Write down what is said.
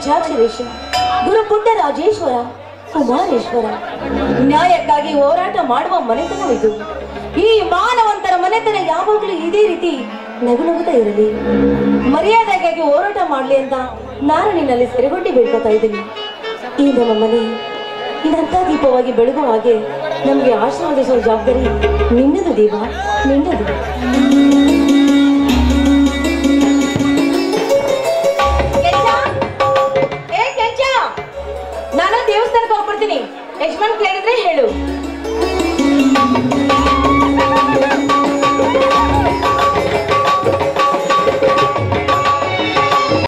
ಪಂಚಾಕ್ಷರೇಶ ಗುರು ಪುಟ್ಟ ರಾಜೇಶ್ವರ ಕುಮಾರೇಶ್ವರ ನ್ಯಾಯಕ್ಕಾಗಿ ಹೋರಾಟ ಮಾಡುವ ಮನೆತನವಿದು. ಈ ಮಾನವಂತರ ಮನೆತನ ಯಾವಾಗಲೂ ಇದೇ ರೀತಿ ನಗುನಗುತ್ತಾ ಇರಲಿ, ಮರ್ಯಾದೆಗಾಗಿ ಹೋರಾಟ ಮಾಡ್ಲಿ ಅಂತ ನಾನು ನಿನ್ನಲ್ಲಿ ಸೆರೆಗೊಂಡು ಬೇಡ್ಕೋತಾ ಇದ್ದೀನಿ. ಈ ನಮ್ಮ ಮನೆ ಇದಂತ ದೀಪವಾಗಿ ಬೆಳಗುವ ಹಾಗೆ ನಮಗೆ ಆಶೀರ್ವದಿಸುವ ಜವಾಬ್ದಾರಿ ನಿನ್ನದು ದೇವ, ನಿನ್ನದು. ನಾನು ದೇವಸ್ಥಾನಕ್ಕೆ ಹೋಗ್ಬಿಡ್ತೀನಿ. ಯಜಮಾನ್ ಕೇಳಿದ್ರೆ ಹೇಳು.